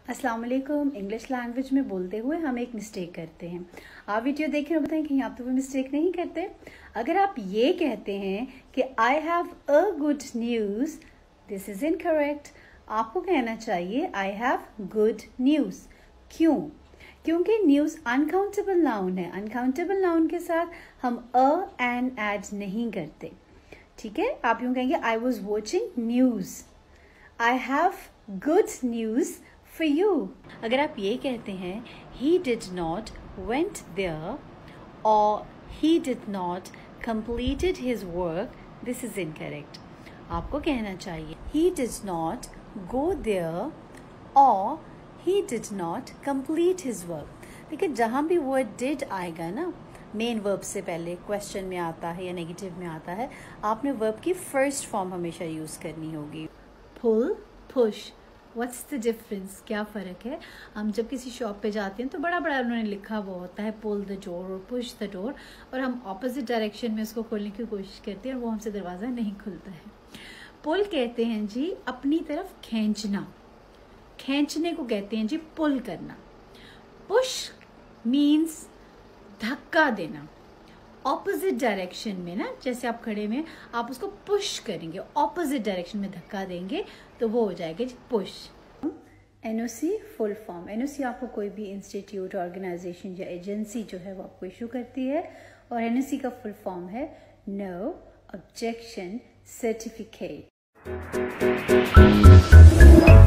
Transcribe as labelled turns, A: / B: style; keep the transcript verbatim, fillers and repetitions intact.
A: अस्सलाम वालेकुम। English language में बोलते हुए हम एक मिस्टेक करते हैं। आप वीडियो देखें और बताएं कि आप तो वो मिस्टेक नहीं करते। अगर आप ये कहते हैं कि I have a good news, this is incorrect. आपको कहना चाहिए आई हैव गुड न्यूज़। क्यों? क्योंकि न्यूज़ अनकाउंटेबल नाउन है। अनकाउंटेबल नाउन के साथ हम अ एन ऐड नहीं करते। ठीक है, आप यूं कहेंगे I was watching news, I have good news for you। अगर आप ये कहते हैं he did not went there or he did not completed his work, this is incorrect। आपको कहना चाहिए he did not go there or he did not complete his work। देखिए जहाँ भी word did आएगा ना, मेन वर्ब से पहले क्वेश्चन में आता है या नेगेटिव में आता है, आपने वर्ब की फर्स्ट फॉर्म हमेशा यूज करनी होगी। Pull, push, what's the difference? क्या फ़र्क है? हम जब किसी शॉप पे जाते हैं तो बड़ा बड़ा उन्होंने लिखा हुआ होता है पुल द डोर और पुश द डोर, और हम ऑपोजिट डायरेक्शन में उसको खोलने की कोशिश करते हैं और वो हमसे दरवाज़ा नहीं खुलता है। पुल कहते हैं जी अपनी तरफ खींचना, खींचने को कहते हैं जी पुल करना। पुश मीन्स धक्का देना, ऑपोजिट डायरेक्शन में ना, जैसे आप खड़े में आप उसको पुश करेंगे, ऑपोजिट डायरेक्शन में धक्का देंगे तो वो हो जाएगा जी push. NOC full form. NOC आपको कोई भी इंस्टीट्यूट, ऑर्गेनाइजेशन या एजेंसी जो है वो आपको इशू करती है, और एनओसी का फुल फॉर्म है नो ऑब्जेक्शन सर्टिफिकेट।